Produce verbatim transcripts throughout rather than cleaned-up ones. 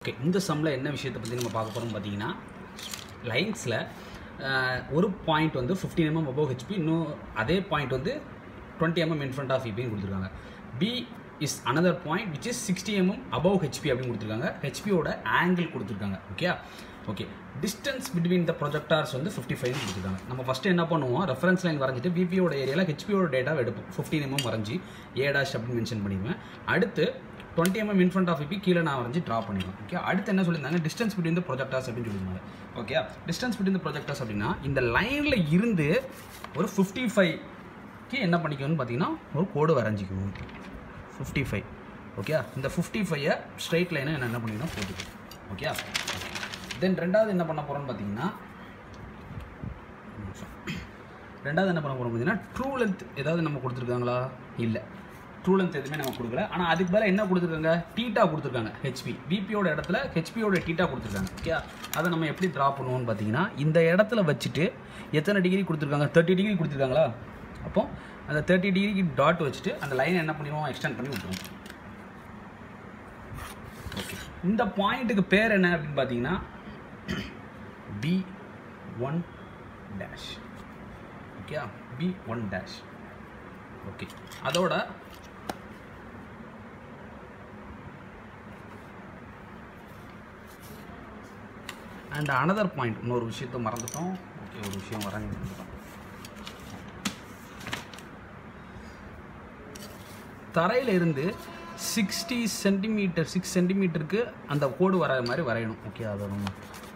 Okay, இந்த சம்மில் என்ன விஷயத்தை பற்றி நம்ம பார்க்க போகிறோம் பார்த்தீங்கன்னா, லைன்ஸில் ஒரு பாயிண்ட் வந்து ஃபிஃப்டீன் எம்எம் அபவ் ஹெச்பி, இன்னும் அதே பாயிண்ட் வந்து twenty mm in front of இபின்னு கொடுத்துருக்காங்க. P is another point which is sixty mm above HP அப்படின்னு கொடுத்துருக்காங்க. ஹெச்பியோட ஆங்கிள் கொடுத்துருக்காங்க. Okay okay distance between the projectors வந்து ஃபிஃப்டி ஃபைவ் கொடுத்துருக்காங்க. நம்ம ஃபஸ்ட்டு என்ன பண்ணுவோம், ரெஃபரன்ஸ் லைன் வரைஞ்சிட்டு பிபியோட ஏரியாவில் ஹெச்பியோட டேட்டாவை எடுப்போம். ஃபிஃப்டீன் எம்எம் வரைஞ்சி ஏ டாஷ் அப்படின்னு மென்ஷன் பண்ணிடுவேன். அடுத்து twenty mm in front of EP கீழே நான் வரைஞ்சி ட்ரா பண்ணிடுவேன். ஓகே, அடுத்து என்ன சொல்லியிருந்தாங்க, டிஸ்டன்ஸ் பிட்வீன் த ப்ரொஜெக்டார்ஸ் அப்படின்னு சொல்லியிருந்தாங்க. Okay, distance between the projectors அப்படின்னா இந்த லைனில் இருந்து ஒரு ஃபிஃப்டி ஃபைவ்க்கு என்ன பண்ணிக்கணும்னு பார்த்தீங்கன்னா ஒரு கோடு வரைஞ்சிக்கணும். ஃபிஃப்டி ஃபைவ் ஓகே, இந்த ஃபிஃப்டி ஃபைவை ஸ்ட்ரைட் லைனை என்ன என்ன பண்ணிக்கணும் போட்டுக்கணும். ஓகே, தென் ரெண்டாவது என்ன பண்ண போகிறோம்னு பார்த்தீங்கன்னா ரெண்டாவது என்ன பண்ண போகிறோம் பார்த்தீங்கன்னா ட்ரூ லென்த் ஏதாவது நம்ம கொடுத்துருக்காங்களா? இல்லை, ட்ரூ லென்த் எதுவுமே நம்ம கொடுக்கல. ஆனால் அதுக்கு மேலே என்ன கொடுத்துருக்காங்க, டீட்டா கொடுத்துருக்காங்க. ஹெச்பி பிபியோட இடத்துல ஹெச்பியோட டீட்டா கொடுத்துருக்காங்க. ஓகே, அதை நம்ம எப்படி ட்ரா பண்ணுவோம்னு பார்த்தீங்கன்னா இந்த இடத்துல வச்சுட்டு எத்தனை டிகிரி கொடுத்துருக்காங்க, தேர்ட்டி டிகிரி கொடுத்துருக்காங்களா? அப்போ அந்த தேர்ட்டி டிகிரிக்கு டாட் வச்சுட்டு அந்த லைனை என்ன பண்ணிடுவோம், எக்ஸ்டெண்ட் பண்ணி விட்டுருவோம். ஓகே, இந்த பாயிண்ட்டுக்கு பேர் என்ன அப்படின்னு பார்த்தீங்கன்னா P one dash. Okay, P one dash. Okay, அதோட அண்ட் அனதர் பாயிண்ட், இன்னொரு விஷயத்தை மறந்துட்டோம். ஓகே, ஒரு விஷயம் வர மறந்துட்டோம். தரையில் இருந்து சிக்ஸ்டி சென்டிமீட்டர் சிக்ஸ் சென்டிமீட்டருக்கு அந்த கோடு வர மாதிரி வரையணும். ஓகே, அதை நம்ம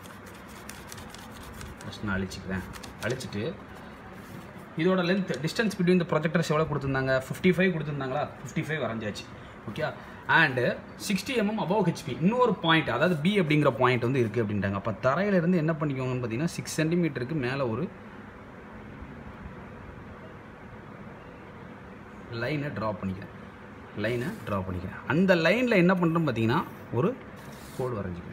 ஃபஸ்ட் நான் அழிச்சிக்கிறேன். அழிச்சிட்டு இதோட length distance between the projectors எவ்வளோ கொடுத்துருந்தாங்க, ஃபிஃப்டி ஃபைவ் கொடுத்துருந்தாங்களா? ஃபிஃப்டி ஃபைவ் வரைஞ்சாச்சு. Okay, and sixty mm above HP இன்னொரு பாயிண்ட், அதாவது பி அப்படிங்கிற பாயிண்ட் வந்து இருக்குது அப்படின்ட்டாங்க. அப்போ தரையிலேருந்து என்ன பண்ணிக்கோங்கன்னு பார்த்தீங்கன்னா சிக்ஸ் சென்டிமீட்டருக்கு மேலே ஒரு லைனை ட்ரா பண்ணிக்கிறேன். லைனை ட்ரா பண்ணிக்கிறேன். அந்த லைனில் என்ன பண்ணுறோம் பார்த்தீங்கன்னா ஒரு கோடு வரைஞ்சிக்கிறேன்.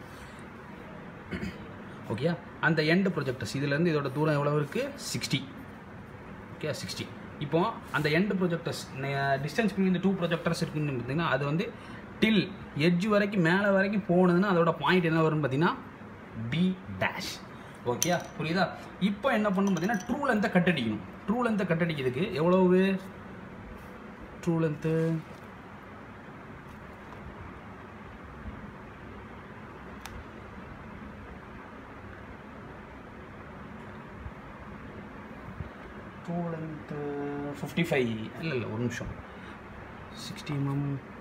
ஓகே, அந்த எண்டு ப்ரொஜெக்டர்ஸ் இதுலேருந்து இதோட தூரம் எவ்வளோ இருக்குது, சிக்ஸ்டி. Okay, sixty. இப்போ அந்த எண்டு ப்ரொஜெக்டர்ஸ் டிஸ்டன்ஸ் பிட்வீன் இந்த டூ ப்ரொஜெக்டர்ஸ் இருக்குன்னு பார்த்தீங்கன்னா அது வந்து டில் எட்ஜ் வரைக்கும் மேலே வரைக்கும் போனதுன்னா அதோட பாயிண்ட் என்ன வரும்னு பார்த்தீங்கன்னா பி டேஷ். ஓகே, புரியுதா? இப்போ என்ன பண்ணணும் பார்த்தீங்கன்னா ட்ரூ லென்த்தை கட்டடிக்கணும். ட்ரூ லென்த்தை கட்டடிக்கிறதுக்கு எவ்வளவு true length, true length fifty five இல்லை இல்லை ஒரு நிமிஷம் சிக்ஸ்டி எம்எம்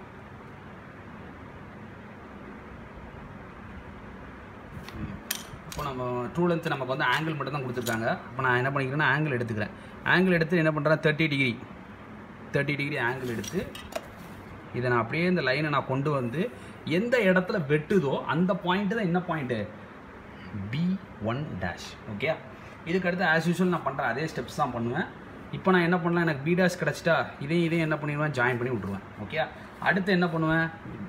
இப்போ நம்ம ட்ரூ லென்த்து நமக்கு வந்து ஆங்கிள் மட்டும் தான் கொடுத்துருக்காங்க. இப்போ நான் என்ன பண்ணிக்கிறேன்னா ஆங்கிள் எடுத்துக்கிறேன். ஆங்கிள் எடுத்து என்ன பண்ணுறேன், thirty degree thirty degree angle எடுத்து இதை நான் அப்படியே இந்த லைனை நான் கொண்டு வந்து எந்த இடத்துல வெட்டுதோ அந்த பாயிண்ட்டு தான் என்ன point, P one dash. Okay, இதுக்கு அடுத்து ஆஸ் யூஸ்வல் நான் பண்ணுறேன் அதே ஸ்டெப்ஸ் தான் பண்ணுவேன். இப்போ நான் என்ன பண்ணலாம், எனக்கு பி டேஷ் கிடச்சிட்டா இதையும் இதையும் என்ன பண்ணிடுவேன், ஜாயின் பண்ணி விட்ருவேன். ஓகே, அடுத்து என்ன பண்ணுவேன்,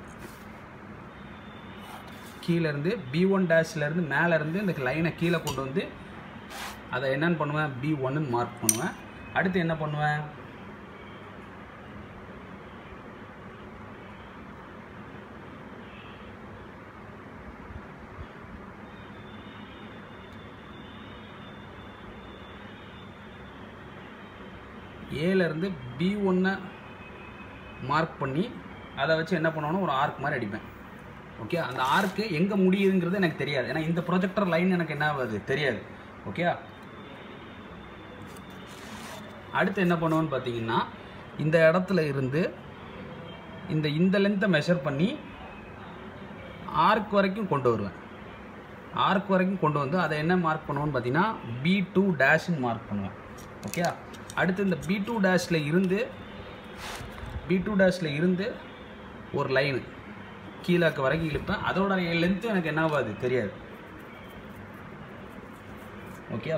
கீழேருந்து பி ஒன் டேஷ்லேருந்து மேலேருந்து இந்த லைனை கீழே கொண்டு வந்து அதை என்னென்னு பண்ணுவேன், பி ஒன்னு மார்க் பண்ணுவேன். அடுத்து என்ன பண்ணுவேன், ஏலேருந்து பி ஒன்னை மார்க் பண்ணி அதை வச்சு என்ன பண்ணுவோன்னா ஒரு ஆர்க் மாதிரி அடிப்பேன். ஓகே, அந்த ஆர்க்கு எங்கே முடியுதுங்கிறது எனக்கு தெரியாது, ஏன்னா இந்த ப்ரொஜெக்டர் லைன் எனக்கு என்ன ஆகுது தெரியாது. ஓகே, அடுத்து என்ன பண்ணுவோன்னு பார்த்தீங்கன்னா இந்த இடத்துல இருந்து இந்த இந்த லென்த்தை மெஷர் பண்ணி ஆர்க் வரைக்கும் கொண்டு வருவேன். ஆர்க் வரைக்கும் கொண்டு வந்து அதை என்ன மார்க் பண்ணுவோன்னு பார்த்தீங்கன்னா பி டூ டேஷ்ன்னு மார்க் பண்ணுவேன். ஓகே, அடுத்து இந்த பி டூ டேஷில் இருந்து பி டூ டேஷில் இருந்து ஒரு லைனு கீழாக்கு வரைக்கும் இழுப்பேன். அதோட லென்த்து எனக்கு என்ன ஆகாது தெரியாது. ஓகே,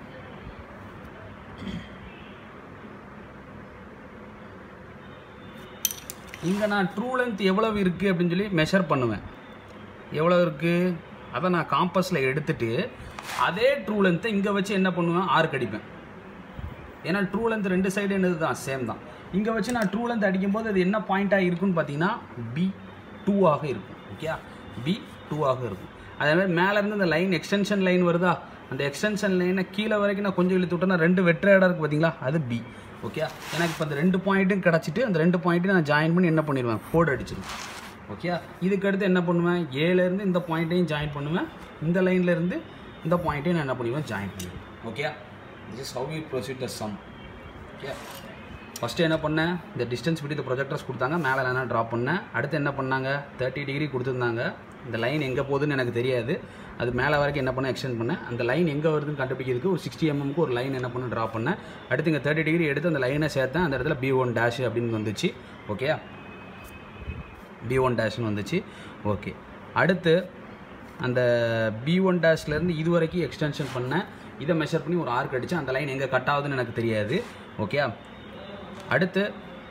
இங்கே நான் ட்ரூ லென்த் எவ்வளவு இருக்குது அப்படின்னு சொல்லி மெஷர் பண்ணுவேன். எவ்வளோ இருக்குது அதை நான் காம்பஸில் எடுத்துகிட்டு அதே ட்ரூ லென்த்தை இங்கே வச்சு என்ன பண்ணுவேன், ஆர்க் அடிப்பேன். ஏன்னா ட்ரூ லென்த் ரெண்டு சைடு என்னது தான், சேம் தான். இங்கே வச்சு நான் ட்ரூ லென்த் அடிக்கும்போது அது என்ன பாயிண்ட்டாக இருக்குன்னு பார்த்தீங்கன்னா பி டூ ஆக இருக்கும். ஓகே, பி டூவாக இருக்கும். அதே மாதிரி மேலேருந்து இந்த லைன் எக்ஸ்டென்ஷன் லைன் வருதா, அந்த எக்ஸ்டென்ஷன் லைனை கீழே வரைக்கும் நான் கொஞ்சம் இழுத்து விட்டேன்னா ரெண்டு வெற்ற இடம் இருக்குது பார்த்தீங்களா, அது பி. ஓகே, எனக்கு இப்போ அந்த ரெண்டு பாயிண்ட்டும் கிடச்சிட்டு அந்த ரெண்டு பாயிண்ட்டையும் நான் ஜாயின் பண்ணி என்ன பண்ணிடுவேன், கோடு அடிச்சிடுவேன். ஓகே, இதுக்கடுத்து என்ன பண்ணுவேன், ஏலேருந்து இந்த பாயிண்ட்டையும் ஜாயின் பண்ணுவேன், இந்த லைன்லேருந்து இந்த பாயிண்ட்டையும் நான் என்ன பண்ணிடுவேன், ஜாயின் பண்ணிடுவேன். Okay, this is how you proceed the sum. Okay, first என்ன பண்ணேன், இந்த டிஸ்டன்ஸ் விட்டு இந்த ப்ரொஜெக்டர்ஸ் கொடுத்தாங்க, மேலே நான் ட்ராப் பண்ணேன். அடுத்து என்ன பண்ணாங்க, தேர்ட்டி டிகிரி கொடுத்துருந்தாங்க. இந்த லைன் எங்கே போகுதுன்னு எனக்கு தெரியாது, அது மேலே வரைக்கும் என்ன பண்ண எக்ஸ்டெண்ட் பண்ணேன். அந்த லைன் எங்கே வருதுன்னு கண்டுபிடிக்கிறதுக்கு ஒரு சிக்ஸ்டி எம்எம்க்கு ஒரு லைன் என்ன பண்ண ட்ரா பண்ணேன். அடுத்து இங்கே தேர்ட்டி டிகிரி எடுத்து அந்த லைனை சேர்த்தேன். அந்த இடத்துல பி ஒன் டேஷ் அப்படின்னு வந்துச்சு. ஓகே, பி ஒன் டேஷ்னு வந்துச்சு. ஓகே, அடுத்து அந்த பி ஒன் டேஷ்லேருந்து இது வரைக்கும் எக்ஸ்டென்ஷன் பண்ணேன். இதை மெஷர் பண்ணி ஒரு ஆர்க் அடித்தேன். அந்த லைன் எங்கே கட் ஆகுதுன்னு எனக்கு தெரியாது. ஓகே, அடுத்து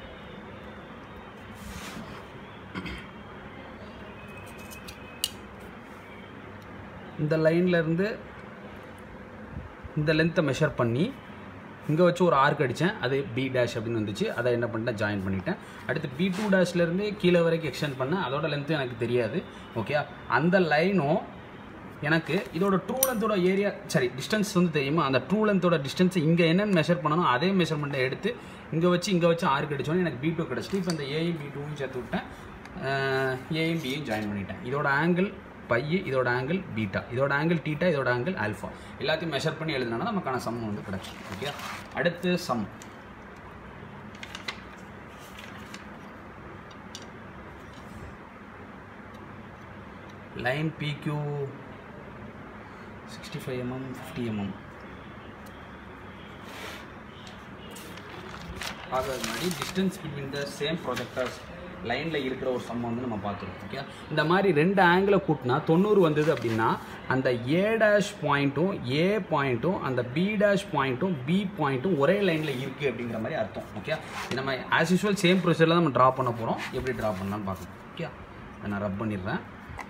இந்த லைன்லேருந்து இந்த லென்த்தை மெஷர் பண்ணி இங்கே வச்சு ஒரு ஆர்க் அடித்தேன். அது பி டேஷ் அப்படின்னு வந்துச்சு. அதை என்ன பண்ணிட்டேன், ஜாயின் பண்ணிட்டேன். அடுத்து பி டூ டேஷ்லேருந்து கீழே வரைக்கும் எக்ஸ்டெண்ட் பண்ணேன். அதோட லென்த்து எனக்கு தெரியாது. ஓகே, அந்த லைனும் எனக்கு இதோட ட்ரூ லென்த்தோட ஏரியா சரி டிஸ்டன்ஸ் வந்து தெரியுமா, அந்த ட்ரூ லென்த்தோட டிஸ்டன்ஸ் இங்கே என்னென்னு மெஷர் பண்ணணும் அதே மெஷர்மெண்ட்டை எடுத்து இங்கே வச்சு இங்கே வச்சு ஆர்க் அடித்தோன்னே எனக்கு பி டூ கிடச்சிட்டு இப்போ இந்த ஏயும் பி டூவும் சேர்த்து விட்டேன். ஏயும் பியும் ஜாயின் பண்ணிட்டேன். இதோட ஆங்கிள் பை, இதோட ஆங்கிள் பீட்டா, இதோட ஆங்கிள் டீட்டா, இதோட ஆங்கிள் ஆல்ஃபா, எல்லாத்தையும் மெஷர் பண்ணி எழுதுனா நமக்கான சம் வந்து கிடச்சிடும். ஓகே, அடுத்து sum line PQ sixty five mm fifty mm ஆகிறது முன்னாடி distance between the same projectors லைனில் இருக்கிற ஒரு சம் வந்து நம்ம பார்த்துருக்கோம். ஓகே, இந்த மாதிரி ரெண்டு ஆங்கிளை கூட்டினா தொண்ணூறு வந்தது அப்படின்னா அந்த ஏ டேஷ் பாயிண்ட்டும் ஏ பாயிண்ட்டும் அந்த பி டேஷ் பாயிண்ட்டும் பி பாயிண்ட்டும் ஒரே லைனில் இருக்குது அப்படிங்கிற மாதிரி அர்த்தம். ஓகே, இது நம்ம ஆஸ் யூஸ்வல் சேம் ப்ரொசீஜரில் தான் நம்ம ட்ரா பண்ண போகிறோம். எப்படி ட்ரா பண்ணலான்னு பார்க்கலாம். ஓகே, நான் ரப் பண்ணிடுறேன்.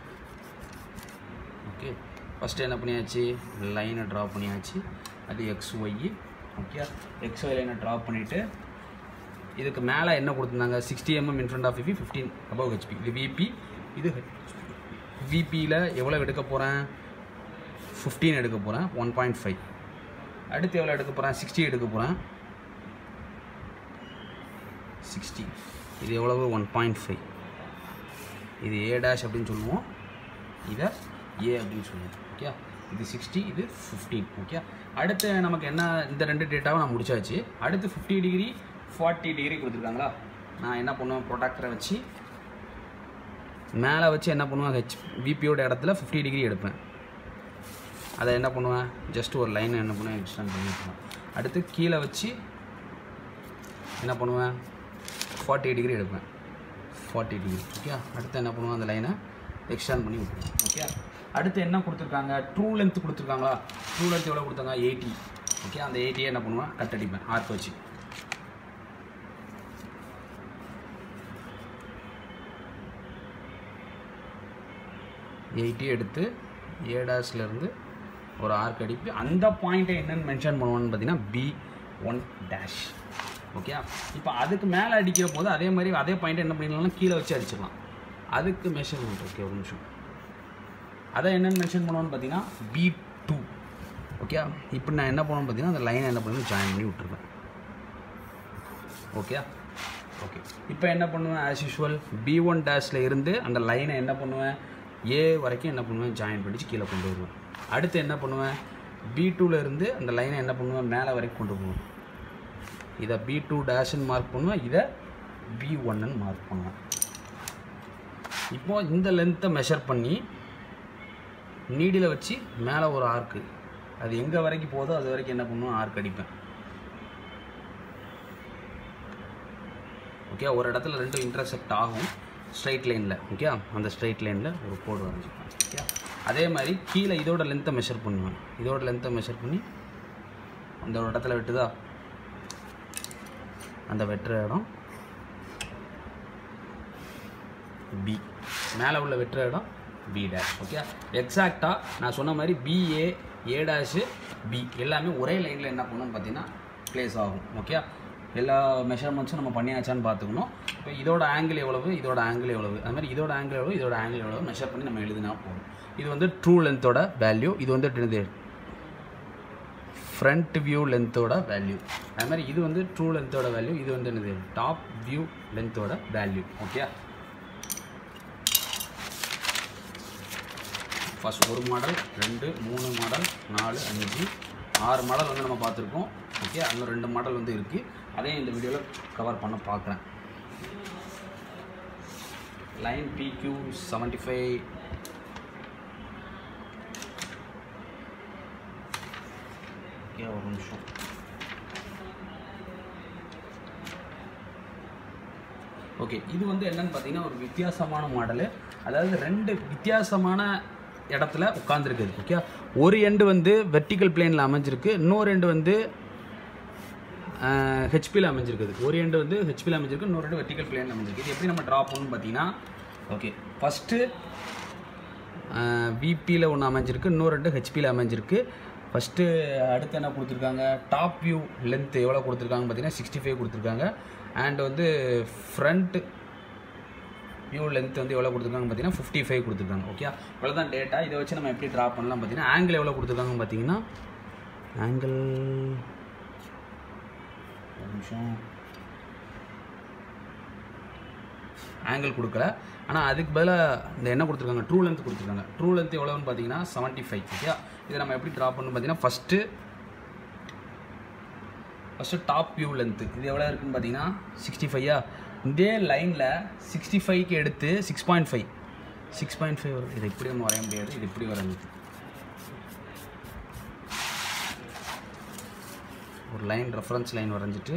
ஓகே, ஃபஸ்ட்டு என்ன பண்ணியாச்சு, லைனை ட்ரா பண்ணியாச்சு. அது X Y. Okay, X Y லைனை ட்ரா பண்ணிவிட்டு இதுக்கு மேலே என்ன கொடுத்துருந்தாங்க, sixty mm in front of VP, fifteen above HP. இது விபி, இது விபியில் எவ்வளோ எடுக்க போகிறேன், ஃபிஃப்டீன் எடுக்க போகிறேன், ஒன் பாயிண்ட் ஃபைவ். அடுத்து எவ்வளோ எடுக்க போகிறேன், சிக்ஸ்டி எடுக்க போகிறேன், சிக்ஸ்டி. இது எவ்வளவு, ஒன் பாயிண்ட் ஃபைவ். இது ஏ டேஷ் அப்படின்னு சொல்லுவோம், இதை ஏ அப்படின்னு சொல்லுவோம். ஓகே, இது சிக்ஸ்டி, இது ஃபிஃப்டீன். ஓகே, அடுத்து நமக்கு என்ன, இந்த ரெண்டு டேட்டாவும் நான் முடிச்சாச்சு. அடுத்து ஃபிஃப்டி டிகிரி ஃபார்ட்டி டிகிரி கொடுத்துருக்காங்களா, நான் என்ன பண்ணுவேன், ப்ரொடக்டரை வச்சு மேலே வச்சு என்ன பண்ணுவேன், ஹெச் விபியோட இடத்துல ஃபிஃப்டி டிகிரி எடுப்பேன். அதை என்ன பண்ணுவேன், ஜஸ்ட் ஒரு லைனை என்ன பண்ணுவேன், எக்ஸ்டெண்ட் பண்ணிப்பேன். அடுத்து கீழே வச்சு என்ன பண்ணுவேன், ஃபார்ட்டி டிகிரி எடுப்பேன், ஃபார்ட்டி டிகிரி. ஓகே, அடுத்து என்ன பண்ணுவேன், அந்த லைனை எக்ஸ்டெண்ட் பண்ணி விட்டுருவேன். ஓகே, அடுத்து என்ன கொடுத்துருக்காங்க, ட்ரூ லென்த் கொடுத்துருக்காங்களா, ட்ரூ லென்த் எவ்வளோ கொடுத்தாங்க, எயிட்டி. ஓகே, அந்த எயிட்டியை என்ன பண்ணுவேன், கட் அடிப்பேன் ஆர்க் வச்சு. எயிட்டி எடுத்து ஏ டேஷ்லேருந்து ஒரு ஆர்க் அடிப்பு. அந்த பாயிண்ட்டை என்னென்னு மென்ஷன் பண்ணுவோன்னு பார்த்தீங்கன்னா பி ஒன் டேஷ். ஓகே, இப்போ அதுக்கு மேலே அடிக்கிற போது அதே மாதிரி அதே பாயிண்ட்டை என்ன பண்ணிடலாம், கீழே வச்சு அடிச்சிடலாம். அதுக்கு மெஷர்மெண்ட். ஓகே, ஒரு நிமிஷம். அதை என்னென்னு மென்ஷன் பண்ணுவோன்னு பார்த்தீங்கன்னா பி டூ. ஓகே, இப்போ நான் என்ன பண்ணுவேன்னு பார்த்தீங்கன்னா அந்த லைனை என்ன பண்ணுவேன், ஜாயின் பண்ணி விட்டுருவேன். ஓகே, ஓகே, இப்போ என்ன பண்ணுவேன், ஆஸ் யூஸ்வல் பி ஒன் டேஷில் இருந்து அந்த லைனை என்ன பண்ணுவேன், ஏ வரைக்கும் என்ன பண்ணுவேன், ஜாயின் பண்ணிச்சு கீழே கொண்டு வருவேன். அடுத்து என்ன பண்ணுவேன், பி டூவில் இருந்து அந்த லைனை என்ன பண்ணுவேன், மேலே வரைக்கும் கொண்டு போவேன். இதை பி டூ டேஷ்ன்னு மார்க் பண்ணுவேன், இதை பி ஒன்னு மார்க் பண்ணுவேன். இப்போது இந்த லென்த்தை மெஷர் பண்ணி நீடியில் வச்சு மேலே ஒரு ஆர்க்கு, அது எங்கே வரைக்கும் போதோ அது வரைக்கும் என்ன பண்ணுவேன், ஆர்க் அடிப்பேன். ஓகே, ஒரு இடத்துல ரெண்டும் இன்டர்செக்ட் ஆகும் ஸ்ட்ரைட் லைனில். ஓகே, அந்த ஸ்ட்ரைட் லைனில் ஒரு கோடு வரைஞ்சிப்பேன். ஓகே, அதே மாதிரி கீழே இதோட லென்த்தை மெஷர் பண்ணுவேன். இதோட லென்த்தை மெஷர் பண்ணி அந்த ஒரு இடத்துல வெட்டுதா, அந்த வெட்டுற இடம் பி, மேலே உள்ள வெட்டுற இடம் பி டேஷ். ஓகே, எக்ஸாக்டாக நான் சொன்ன மாதிரி பிஏ ஏ டேஷு பி எல்லாமே ஒரே லைனில் என்ன பண்ணணும்னு பார்த்தீங்கன்னா ப்ளேஸ் ஆகும். ஓகே, எல்லா மெஷர்மெண்ட்ஸும் நம்ம பண்ணியாச்சான்னு பார்த்துக்கணும். இப்போ இதோட ஆங்கிள் எவ்வளவு, இதோட ஆங்கிள் எவ்வளவு, அது மாதிரி இதோட ஆங்கிள் எவ்வளவு, இதோட ஆங்கிள் எவ்வளவு மெஷர் பண்ணி நம்ம எழுதினா போதும். இது வந்து ட்ரூ லென்த்தோட வேல்யூ, இது வந்து என்னது ஃப்ரண்ட் வியூ லென்த்தோட வேல்யூ. அது மாதிரி இது வந்து ட்ரூ லென்த்தோட வேல்யூ, இது வந்து என்னது டாப் வியூ லென்த்தோட வேல்யூ. ஓகே, ஃபர்ஸ்ட் ஒரு மாடல், ரெண்டு, மூணு மாடல், நாலு, அஞ்சு, ஆறு மாடல் வந்து நம்ம பார்த்துருக்கோம். ஓகே, அதில் ரெண்டு மாடல் வந்து இருக்குது, அதையும் இந்த வீடியோவில் கவர் பண்ண பார்க்குறேன். Line P Q seventy five okay, ஒரு நிமிஷம். ஓகே, இது வந்து என்னன்னு பார்த்தீங்கன்னா ஒரு வித்தியாசமான மாடலு. அதாவது ரெண்டு வித்தியாசமான இடத்துல உட்காந்துருக்குது. ஓகே, ஒரு எண்டு வந்து வெர்டிக்கல் பிளேனில் அமைஞ்சிருக்கு, இன்னொரு எண்டு வந்து ஹெச்பியில் அமைஞ்சிருக்குது. ஒரு எண்டு வந்து ஹெச்பியில் அமைஞ்சிருக்கு, இன்னொரு ரெண்டு வெர்டிக்கல் பிளேனில் அமைஞ்சிருக்கு. இது எப்படி நம்ம ட்ரா பண்ணணும்னு பார்த்தீங்கன்னா, ஓகே ஃபஸ்ட்டு விபியில் ஒன்று அமைஞ்சிருக்கு, இன்னொரு ரெண்டு ஹெச்பியில் அமைஞ்சிருக்கு. ஃபஸ்ட்டு அடுத்து என்ன கொடுத்துருக்காங்க, டாப் வியூ லென்த்து எவ்வளோ கொடுத்துருக்காங்க பார்த்தீங்கன்னா சிக்ஸ்டி ஃபைவ் கொடுத்துருக்காங்க. அண்ட் வந்து ஃப்ரண்ட் வியூ லென்த் வந்து எவ்வளோ கொடுத்துருக்காங்க பார்த்தீங்கன்னா ஃபிஃப்டி ஃபைவ் கொடுத்துருக்காங்க. ஓகே, இவ்வளோ தான் டேட்டா. இதை வச்சு நம்ம எப்படி ட்ரா பண்ணலாம் பார்த்தீங்கன்னா, ஆங்கிள் எவ்வளோ கொடுத்துருக்காங்க பார்த்தீங்கன்னா, ஆங்கிள் ஒரு நிமிஷம், ஆங்கிள் கொடுக்கல, ஆனால் அதுக்கு பதிலாக இந்த என்ன கொடுத்துருக்காங்க, ட்ரூ லென்த் கொடுத்துருக்காங்க. ட்ரூ லென்த் எவ்வளோன்னு பார்த்தீங்கன்னா செவன்ட்டி ஃபைவ். ஓகே, இதை நம்ம எப்படி ட்ரா பண்ணணும் பார்த்தீங்கன்னா, first first top view length இது எவ்வளோ இருக்குன்னு பார்த்தீங்கன்னா சிக்ஸ்டி ஃபைவா. இதே லைனில் சிக்ஸ்டி ஃபைவ்க்கு எடுத்து six point five six point five வரும். இது இப்படி ஒன்று வரைய முடியாது, இது இப்படி வராது. ஒரு லைன் ரெஃபரன்ஸ் லைன் வரைஞ்சிட்டு,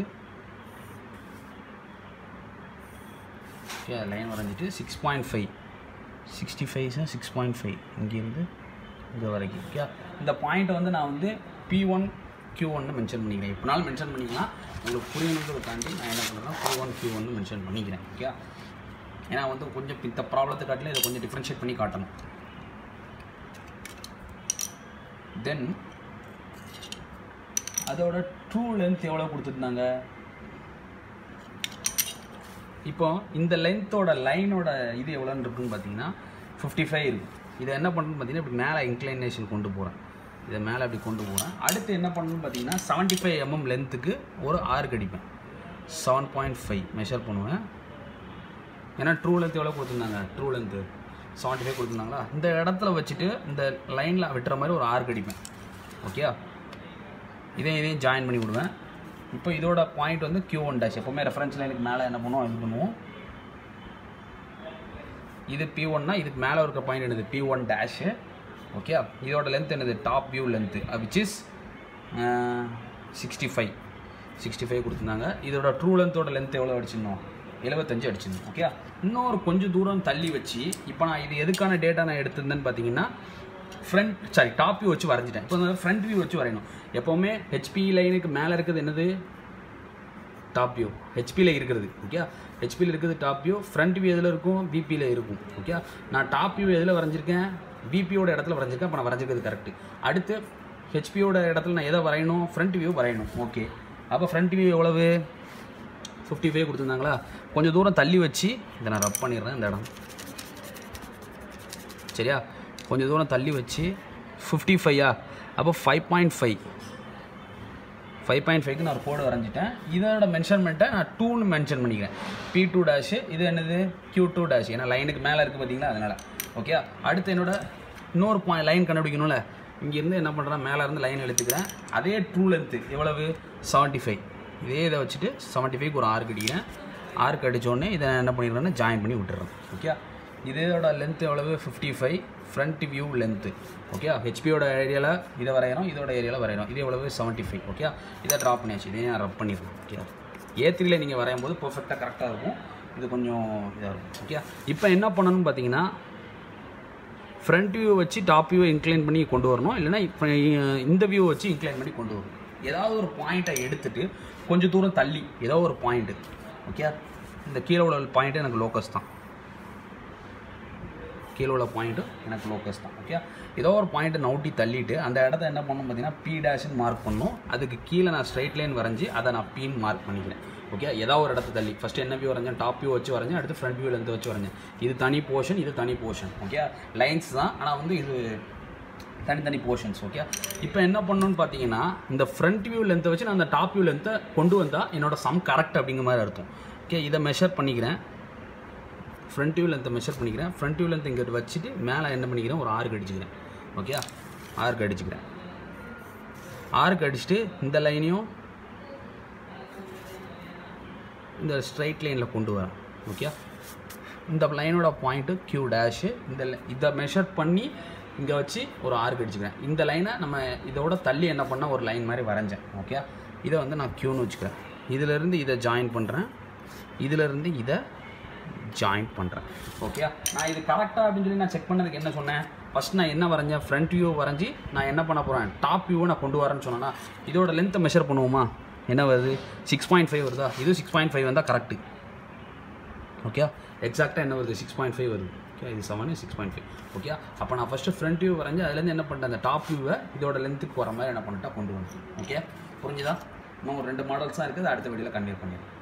ஓகே லைன் வரைஞ்சிட்டு six point five sixty five six point five இங்கேருந்து இங்கே வரைக்கும். ஓகே, இந்த பாயிண்ட்டை வந்து நான் வந்து பி ஒன் கியூ ஒன்னு மென்ஷன் பண்ணிக்கிறேன். எப்போனாலும் மென்ஷன் பண்ணிக்கலாம், உங்களுக்கு புரியணுங்கிறத தாண்டி நான் என்ன பண்ணுறேன்னா பி ஒன் கியூ ஒன்னு மென்ஷன் பண்ணிக்கிறேன். ஓகே, ஏன்னா வந்து கொஞ்சம் இந்த ப்ராப்ளத்தை காட்டில இதை கொஞ்சம் டிஃப்ரென்ஷியேட் பண்ணி காட்டணும். தென் அதோட ட்ரூ லென்த் எவ்வளோ கொடுத்துருந்தாங்க, இப்போ இந்த லென்த்தோட லைனோட இது எவ்வளோன்னு இருக்குன்னு பார்த்தீங்கன்னா ஃபிஃப்டி ஃபைவ் இருக்குது. இதை என்ன பண்ணணும்னு பார்த்தீங்கன்னா இப்படி மேலே இன்க்ளைனேஷன் கொண்டு போகிறேன், இதை மேலே அப்படி கொண்டு போகிறேன். அடுத்து என்ன பண்ணணும்னு பார்த்தீங்கன்னா செவன்ட்டி ஃபைவ் எம்எம் லென்த்துக்கு ஒரு ஆர்க் அடிப்பேன், செவன் பாயிண்ட் ஃபைவ் மெஷர் பண்ணுவேன். ஏன்னா ட்ரூ லென்த் எவ்வளோ கொடுத்துருந்தாங்க, ட்ரூ லென்த்து செவன்ட்டி ஃபைவ் கொடுத்துருந்தாங்களா, இந்த இடத்துல வச்சுட்டு இந்த லைனில் விட்டுற மாதிரி ஒரு ஆர்க் அடிப்பேன். ஓகே, இதையும் இதையும் ஜாயின் பண்ணி விடுவேன். இப்போ இதோட பாயிண்ட் வந்து கியூ ஒன் டேஷ். எப்போவுமே ரெஃபரன்ஸ் லைனுக்கு மேலே என்ன பண்ணுவோம், இது பண்ணுவோம். இது பி ஒன்னா, இதுக்கு மேலே இருக்க பாயிண்ட் என்னது பி ஒன் டேஷு. ஓகே, இதோட லென்த் என்னது top view length, which is sixty five sixty five கொடுத்துருந்தாங்க. இதோட ட்ரூ லென்த்தோட லென்த் எவ்வளோ அடிச்சிடணும், எழுபத்தஞ்சு அடிச்சிடணும். ஓகே, இன்னொரு கொஞ்சம் தூரம் தள்ளி வச்சு இப்போ நான் இது எதுக்கான டேட்டா நான் எடுத்திருந்தேன்னு பார்த்தீங்கன்னா ஃப்ரண்ட் சாரி டாப் வியூ வச்சு வரைஞ்சிட்டேன். இப்போ வந்து ஃப்ரண்ட் வியூ வச்சு வரையணும். எப்போவுமே ஹெச்பி லைனுக்கு மேலே இருக்கிறது என்னது டாப் வியூ, ஹெச்பியில் இருக்கிறது. ஓகே, ஹெச்பியில் இருக்கிறது டாப் வியூ, ஃப்ரண்ட் வியூ எதில் இருக்கும், பிபியில் இருக்கும். ஓகே, நான் டாப் வியூ எதில் வரைஞ்சிருக்கேன், பிபியோட இடத்துல வரைஞ்சிருக்கேன். இப்போ நான் வரைஞ்சிருக்கிறது கரெக்டு. அடுத்து ஹெச்பியோட இடத்துல நான் எதை வரையணும், ஃப்ரண்ட் வியூ வரையணும். ஓகே, அப்போ ஃப்ரண்ட் வியூ எவ்வளவு ஃபிஃப்டி ஃபைவ் கொடுத்துருந்தாங்களா, கொஞ்சம் தூரம் தள்ளி வச்சு இதை நான் ரப் பண்ணிடுறேன். இந்த இடம் சரியா, கொஞ்சம் தூரம் தள்ளி வச்சு ஃபிஃப்டி ஃபைவா, அப்போ five point five five point ஃபைவ்க்கு நான் ஒரு கோடு வரைஞ்சிட்டேன். இதோட மென்ஷன்மெண்ட்டை நான் டூன்னு மென்ஷன் பண்ணிக்கிறேன், பி டூ டேஷு. இது என்னது கியூ டூ டேஷ், ஏன்னா லைனுக்கு மேலே இருக்குது பார்த்தீங்களா, அதனால். ஓகே, அடுத்து என்னோட இன்னொரு பாயிண்ட் லைன் கண்டுபிடிக்கணும்ல, இங்கேருந்து என்ன பண்ணுறேன், மேலே இருந்து லைன் எடுத்துக்கிறேன். அதே ட்ரூ லென்த்து எவ்வளவு செவன்ட்டி ஃபைவ், இதே இதை வச்சுட்டு செவன்ட்டி ஃபைவ்க்கு ஒரு ஆர்க் அடிக்கிறேன். ஆர்க் அடித்தோடனே இதை என்ன பண்ணிடுறேன்னா ஜாயின் பண்ணி விட்டுறேன். ஓகே, இதோட லென்த் எவ்வளவு fifty five front view length. Okay, ஹெச்பியோட ஏரியாவில் இதை வரையணும், இதோட ஏரியாவில் வரையணும். இது எவ்வளவு செவன்ட்டி ஃபைவ். ஓகே, இதை ட்ராப் பண்ணியாச்சு, இதையும் நான் ரப் பண்ணிடுறேன். ஓகே, ஏ த்ரீல நீங்கள் வரையும் போது பர்ஃபெக்டாக கரெக்டாக இருக்கும், இது கொஞ்சம் இதாக இருக்கும். ஓகே, இப்போ என்ன பண்ணணும்னு பார்த்தீங்கன்னா ஃப்ரண்ட் வியூ வச்சு டாப் வியூவை இன்க்ளைன் பண்ணி கொண்டு வரணும், இல்லைனா இப்போ இந்த வியூவை வச்சு இன்க்ளைன் பண்ணி கொண்டு வரணும். ஏதாவது ஒரு பாயிண்ட்டை எடுத்துகிட்டு கொஞ்சம் தூரம் தள்ளி ஏதோ ஒரு பாயிண்ட்டு. ஓகே, இந்த கீழே உள்ள பாயிண்ட்டு எனக்கு லோக்கஸ் தான். கீழே உள்ள பாயிண்ட்டும் எனக்கு லோக்கஸ் தான். ஓகே, ஏதோ ஒரு பாயிண்ட்டை நவுட்டி தள்ளிட்டு அந்த இடத்த என்ன பண்ணணும் பார்த்தீங்கன்னா பி டேஷ்னு மார்க் பண்ணணும். அதுக்கு கீழே நான் ஸ்ட்ரைட் லைன் வரைஞ்சி அதை நான் பின்னு மார்க் பண்ணிக்கிறேன். ஓகே, ஏதாவது ஒரு இடத்த தள்ளி ஃபஸ்ட்டு என்ன வியூ வரைஞ்சேன், டாப் வியூ வச்சு வரைஞ்சேன், அடுத்து ஃப்ரண்ட் வியூவில் இருந்து வச்சு வரைஞ்சேன். இது தனி போர்ஷன், இது தனி போர்ஷன். ஓகே, லைன்ஸ் தான், ஆனால் வந்து இது தனித்தனி போர்ஷன்ஸ். ஓகே, இப்போ என்ன பண்ணணும்னு பார்த்தீங்கன்னா இந்த ஃப்ரண்ட் வியூ லென்த்தை வச்சு நான் அந்த டாப் வியூ லென்த்தை கொண்டு வந்தால் என்னோட சம் கரெக்ட் அப்படிங்கிற மாதிரி அர்த்தம். ஓகே, இதை மெஷர் பண்ணிக்கிறேன், ஃப்ரண்ட் வியூ லென்த்தை மெஷர் பண்ணிக்கிறேன். ஃப்ரண்ட் வியூ லென்த் இங்கே வச்சுட்டு மேலே என்ன பண்ணிக்கிறேன், ஒரு ஆர்க் அடிச்சுக்கிறேன். ஓகே, ஆர்க் அடிச்சுக்கிறேன். ஆர்க் அடிச்சுட்டு இந்த லைனையும் இந்த ஸ்ட்ரைட் லைனில் கொண்டு வரேன். ஓகே, இந்த லைனோட பாயிண்ட்டு கியூ டேஷு. இந்த இதை மெஷர் பண்ணி இங்கே வச்சு ஒரு ஆர்க் அடிச்சுக்கிறேன். இந்த லைனை நம்ம இதோட தள்ளி என்ன பண்ணால் ஒரு லைன் மாதிரி வரைஞ்சேன். ஓகே, இதை வந்து நான் கியூன்னு வச்சுக்கிறேன். இதிலேருந்து இதை ஜாயின் பண்ணுறேன், இதிலேருந்து இதை ஜாயின் பண்ணுறேன். ஓகே, நான் இது கரெக்டாக அப்படின்னு சொல்லி நான் செக் பண்ணதுக்கு என்ன சொன்னேன், ஃபஸ்ட் நான் என்ன வரைஞ்சேன், ஃப்ரண்ட் வியூ வரைஞ்சி நான் என்ன பண்ண போகிறேன், டாப் வியூவை நான் கொண்டு வரேன்னு சொன்னேன்னா இதோட லென்த்தை மெஷர் பண்ணுவோமா, என்ன வருது, சிக்ஸ் பாயிண்ட் ஃபைவ் வருதா, இது சிக்ஸ் பாயிண்ட் ஃபைவ் வந்தால் கரெக்டு. ஓகே, எக்ஸாக்டாக என்ன வருது, சிக்ஸ் பாயிண்ட் ஃபைவ் வருது. ஓகே, இது seven six point five. Okay, அப்போ நான் ஃபஸ்ட்டு ஃப்ரண்ட் வியூ வரைஞ்சி அதுலேருந்து என்ன பண்ணிட்டேன், அந்த டாப் வியூவை இதோட லென்த்துக்கு போகிற மாதிரி என்ன பண்ணிட்டா கொண்டு வந்து. ஓகே, புரிஞ்சுதா? இன்னும் ஒரு ரெண்டு மாடல்ஸ் தான் இருக்குது, அடுத்த வீடியோவில் கண்டினியூ பண்ணிடுறேன்.